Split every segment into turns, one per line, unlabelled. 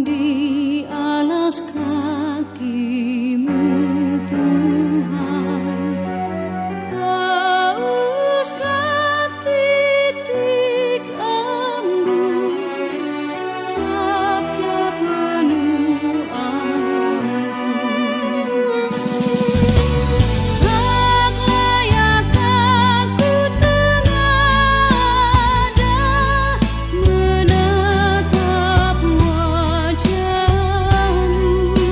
di alas kaki-Mu Tuhan, hauskan titik embun sabda penuh ampun. Tak layak aku tengada menatap wajah-Mu,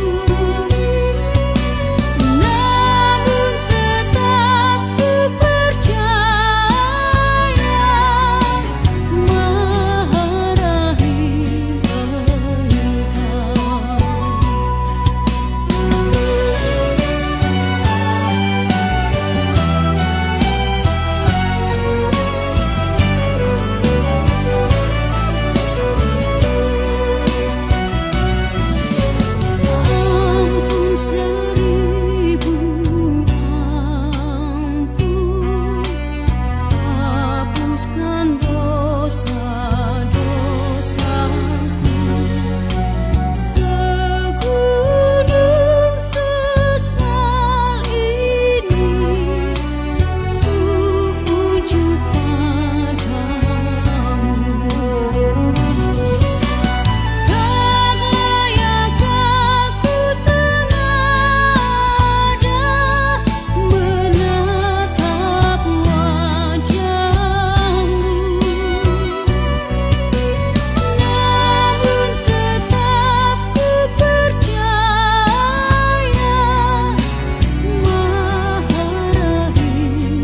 namun tetap ku percaya Maha Rahim Ampun seribu ampun, hapuskan dosa-dosaku, segunung sesal ini ku ujuk padamu. Tak layak aku tengada menatap wajah-Mu, namun tetap ku percaya Maha Rahim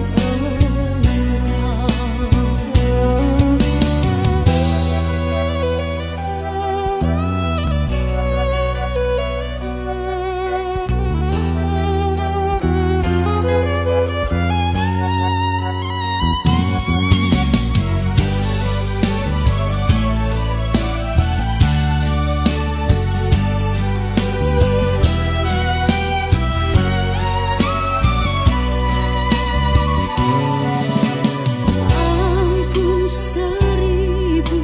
Ampun seribu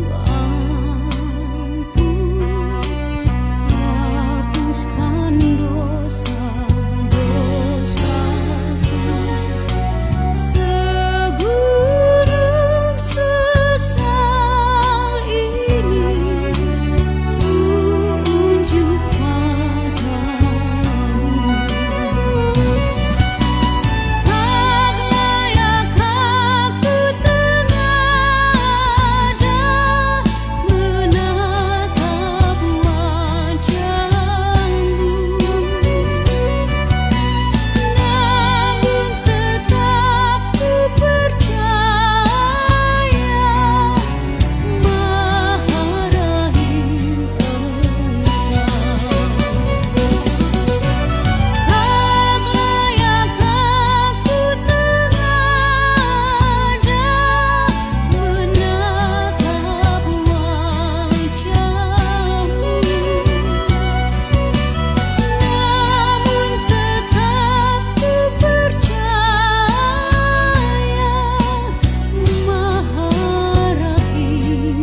ampun, hapuskan dosa-dosaku, segunung sesal ini ku unjuk padamu. Tak layak aku tengada menatap wajah-Mu, namun tetap ku percaya Maha Rahim Tak layak aku tengada menatap wajah-Mu, namun tetap ku percaya Maha Rahim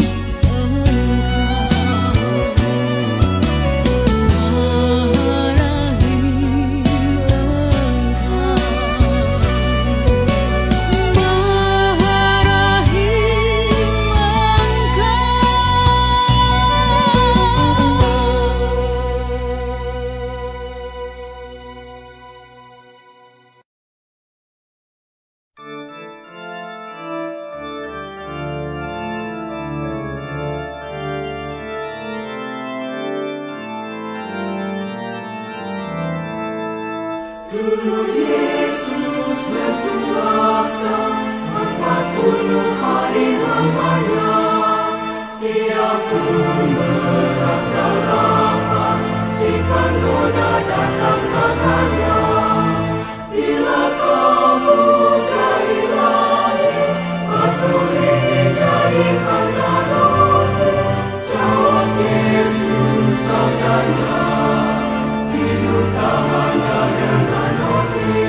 Dulu Yesus berpuasa 40 hari lamanya. Ia pun merasa lapar, si penggoda datang katanya, bila kamu dari lahir, batu ini jadikanlah roti. Jawab Yesus sabdanya, hidup tak hanya dengan roti.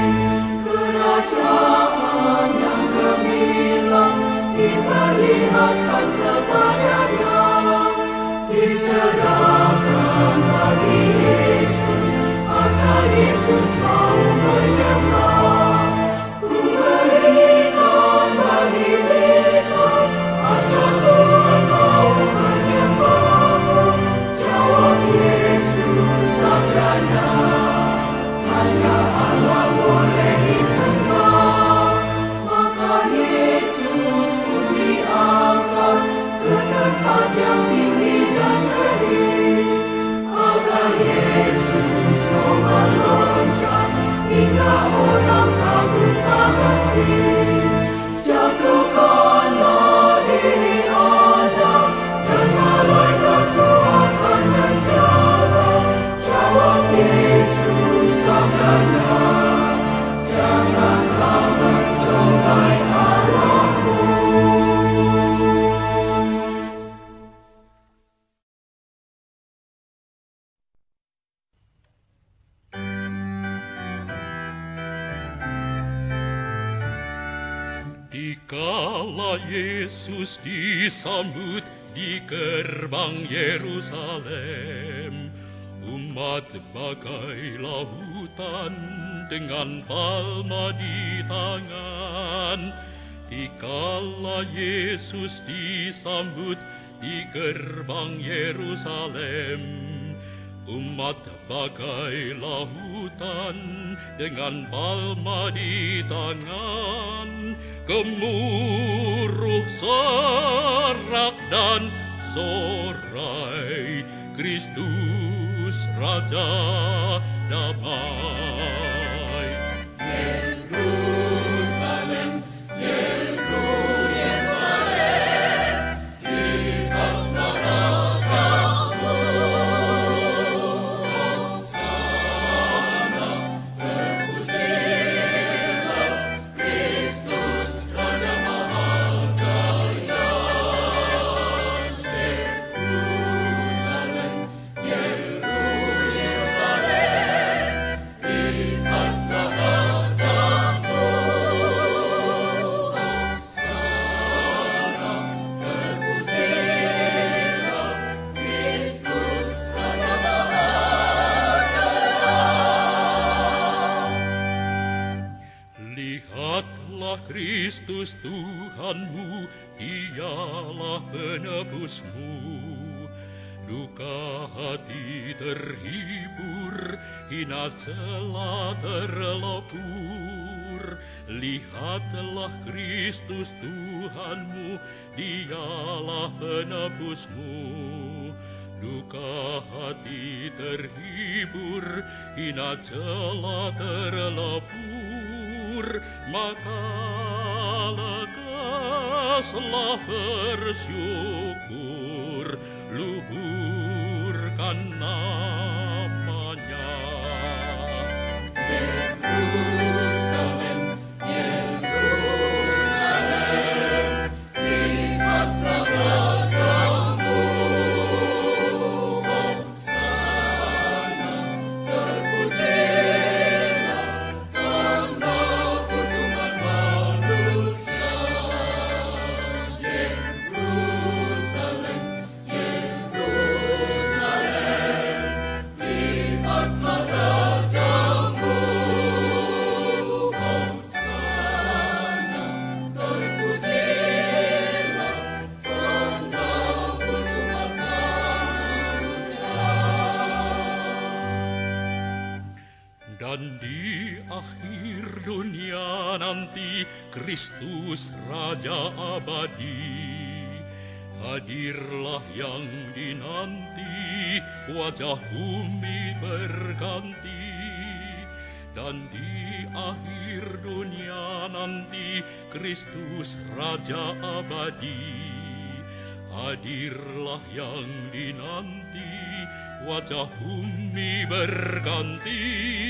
Kerajaan yang gemilang diperlihatkan kepadanya. hanya, janganlah mencomai Allahmu.
Dikala Yesus disambut di gerbang Yerusalem, umat bagai lautan dengan palma di tangan. Dikala Yesus disambut di gerbang Yerusalem, umat bagai lautan dengan palma di tangan. Gemuruh sorak dan sorai, Kristus Raja damai. Yerusalem, Yerusalem, lihatlah Rajamu. Hosana, terpujilah Kristus Raja Mahajaya. Yerusalem, Yerusalem, lihatlah Rajamu. Hosana, terpujilah Kristus Raja Mahajaya. Lihatlah Kristus Tuhanmu, Dialah penebusmu. Duka hati terhibur, hina celah terlebur. Lihatlah Kristus Tuhanmu, Dialah penebusmu. Duka hati terhibur, hina celah terlebur. Maka lekaslah bersyukur, luhurkan namanya. Yerusalem, Yerusalem, lihatlah Rajamu. Hosana, terpujilah penebus umat manusia. Yerusalem, Yerusalem, lihatlah Rajamu. Hosana, terpujilah penebus umat manusia. Dan di akhir dunia nanti, Kristus Raja abadi. Hadirlah yang dinanti, wajah bumi berganti. Dan di akhir dunia nanti, Kristus Raja abadi. Hadirlah yang dinanti, wajah bumi berganti.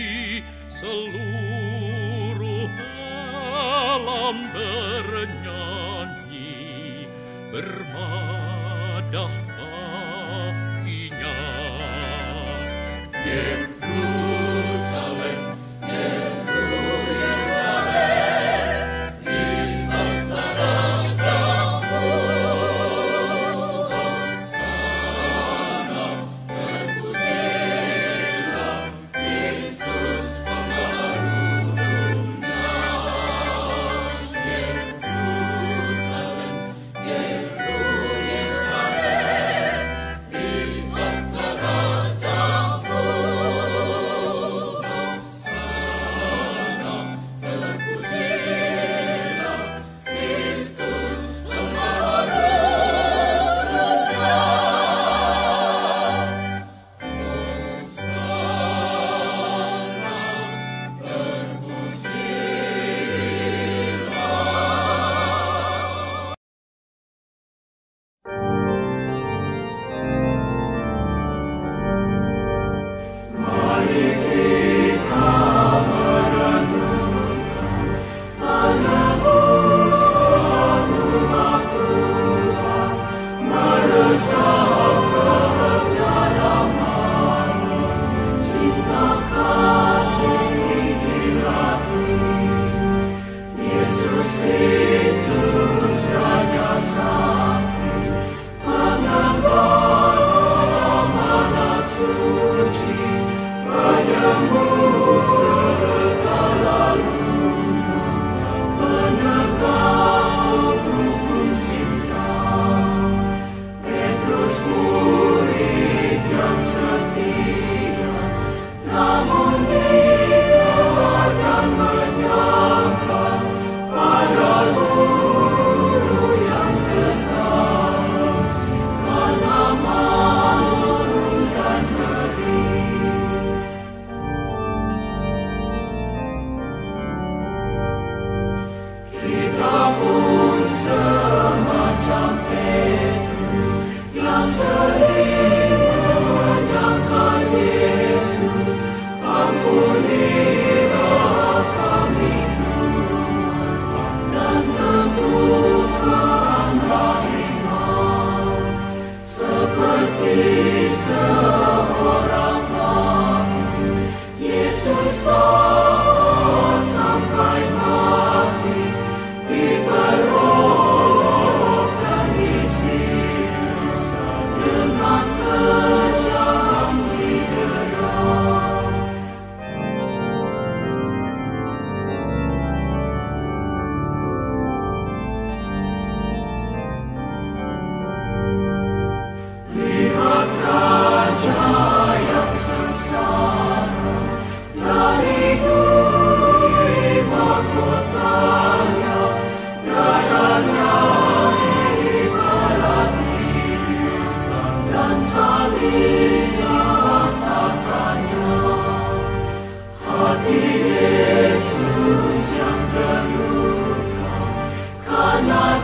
Seluruh alam bernyanyi, bermadah baginya. Yerusalem, Yerusalem, lihatlah Rajamu. Hosana, terpujilah Kristus Pengaruh dunia. Yerusalem, Yerusalem,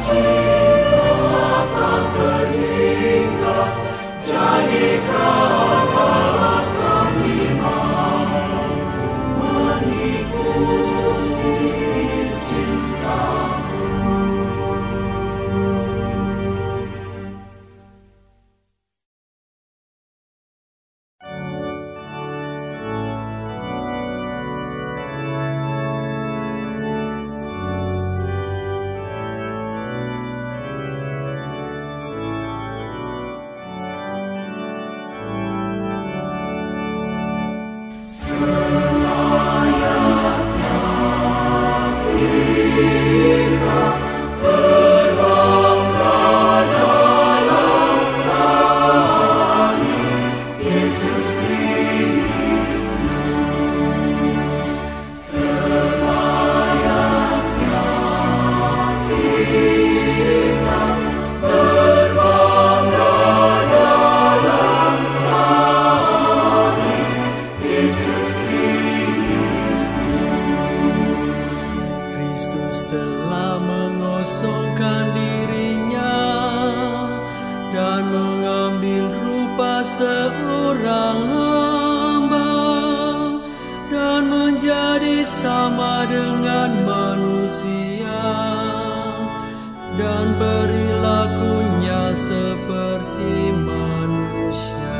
seorang hamba dan menjadi sama dengan manusia dan perilakunya seperti manusia.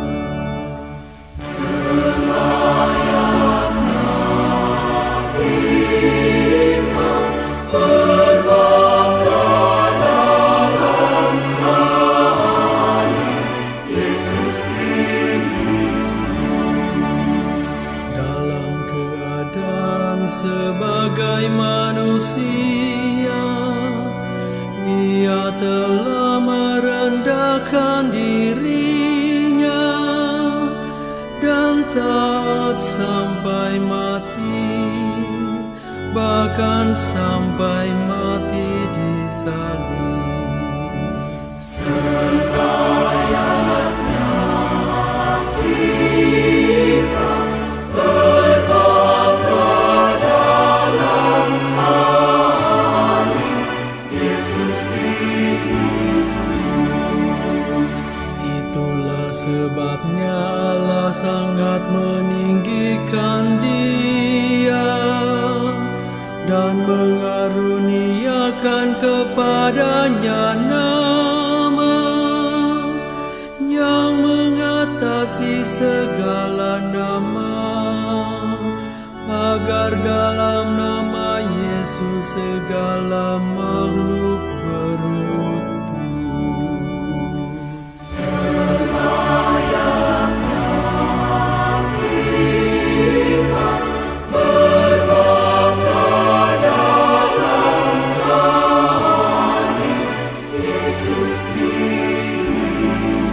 Selayaknya kita berbangga dalam salib Yesus Kristus.
Dalam keadaan sebagai manusia, Ia telah merendahkan dirinya dan taat sampai mati, bahkan sampai mati di salib.
Selayaknya kita berbangga dalam salib Yesus Kristus.
Itulah sebabnya Allah sangat meninggikan Dia dan mengaruniakan kepadanya nama yang mengatasi segala nama, agar dalam nama Yesus segala makhluk berlutut.
Selayaknya kita berbangga dalam salib Yesus Kristus.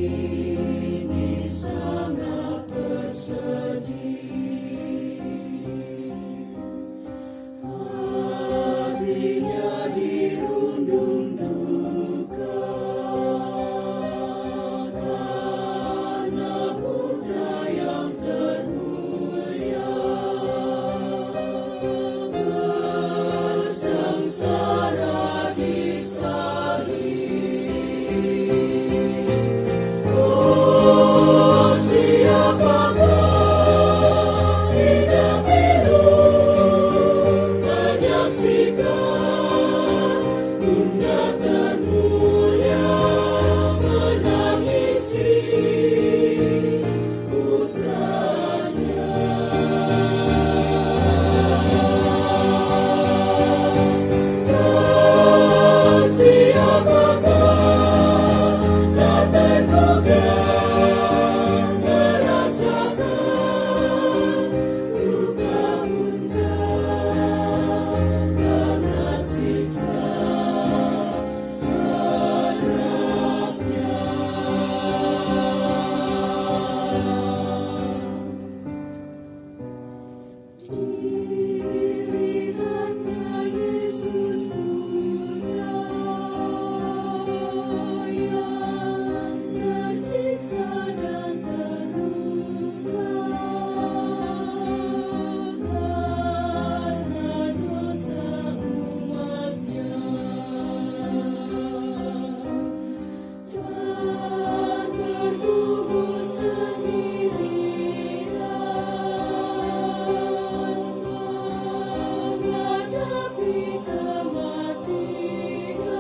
ini sangat bersedih. Hatinya dirundung duka karena putra yang termulia bersengsara di salib. Oh, siapakah tidak perlu menyaksikan Bunda termulia menangisi putranya. Dan siapakah tak tergugah merasakan duka Bunda karena siksa anaknya. Dilihatnya Yesus Putra yang tersiksa dan terluka karena dosa umatnya, dan bergumul sendirian menghadapi kematian,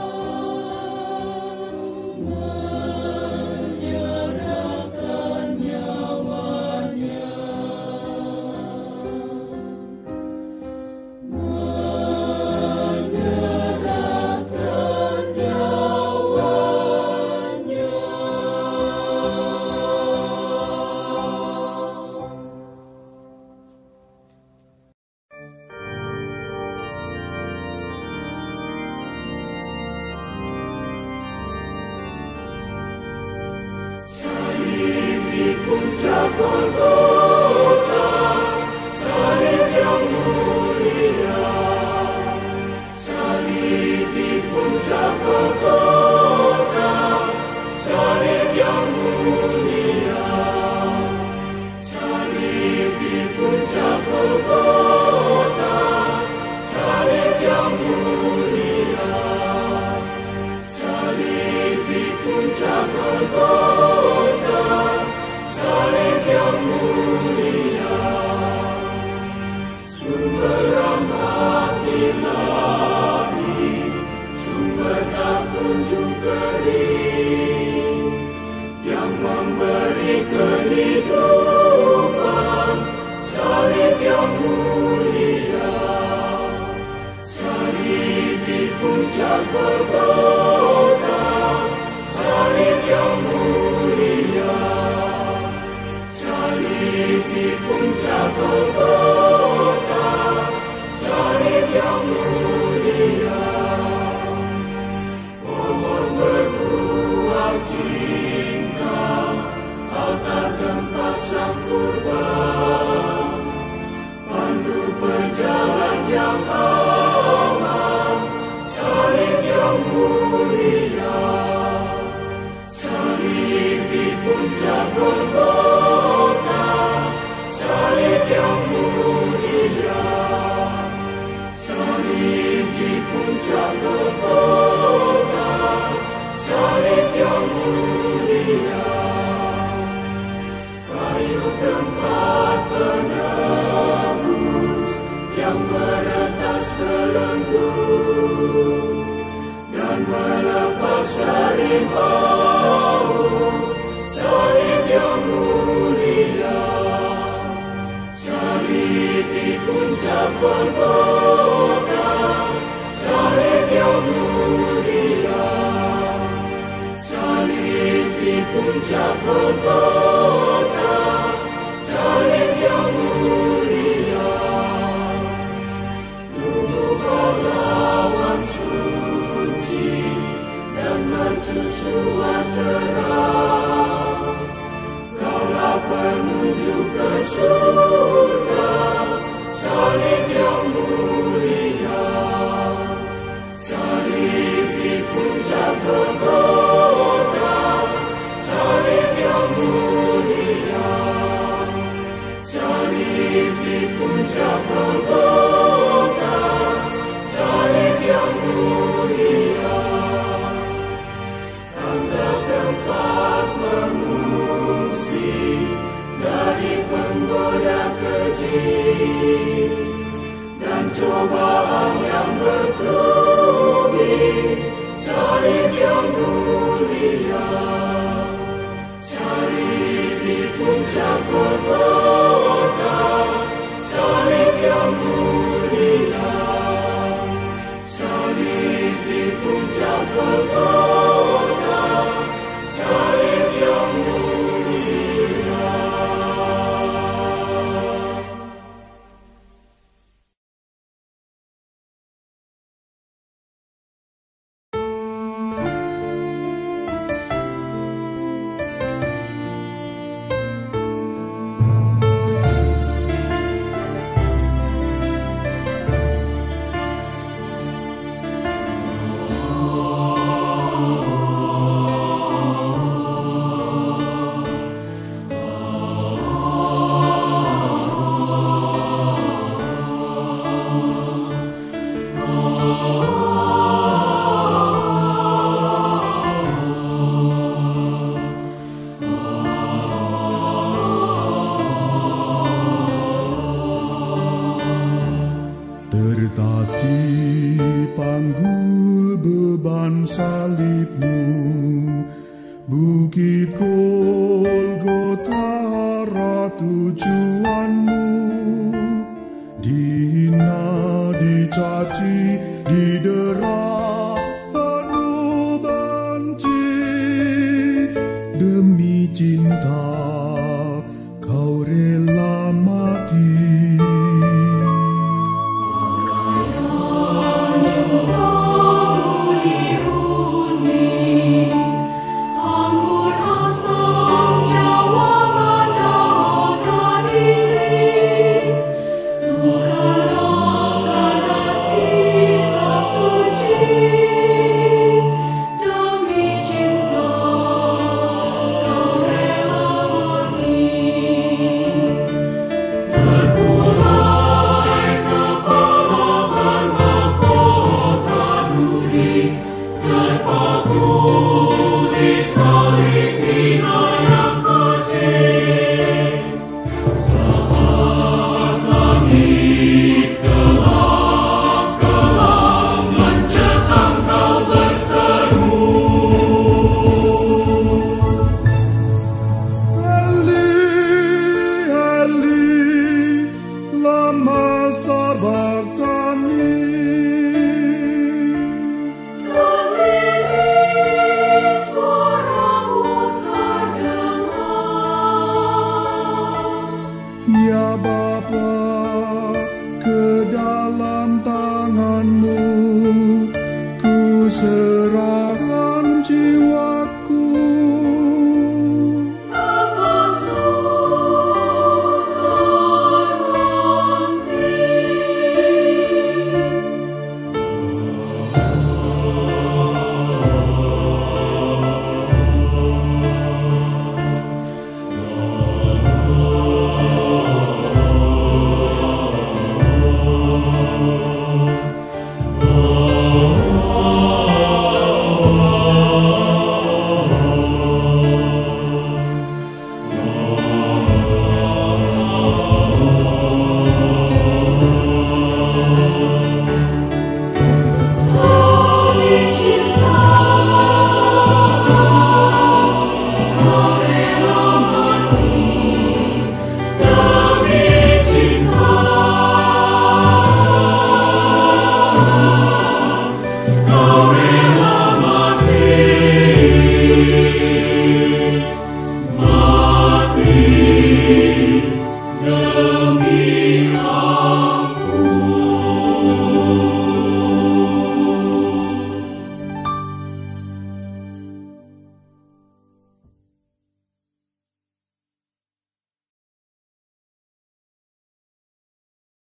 menyerahkan nyawanya, menyerahkan nyawanya.
Salib di puncak Golgota, salib yang mulia. Salib di puncak Golgota, salib yang mulia. Salib di puncak Golgota, salib yang mulia. Salib di puncak Golgota, salib yang mulia. Sumber rahmat ilahi, sumber tak kunjung kering, yang memberi kehidupan, salib yang mulia. Salib di puncak Golgota, salib yang mulia. Salib di puncak Golgota, salib yang mulia. Pohon berbuah cingkrang, altar tempat sang kurban, pandu pejalan yang aman, salib yang mulia. Salib di puncak Golgota, salib yang mulia. Salib di puncak Golgota, salib yang mulia. Kayu tempat penebus yang meretas belenggu dan melepas dari bau, salib yang mulia. Salib di puncak Golgota, salib yang mulia. Salib di puncak Golgota, salib yang mulia. Tubuh pahlawan suci dan mercusuan terang,
Tertati panggul beban salibmu, Bukit Golgota arah tujuanmu. Dihina, dicaci,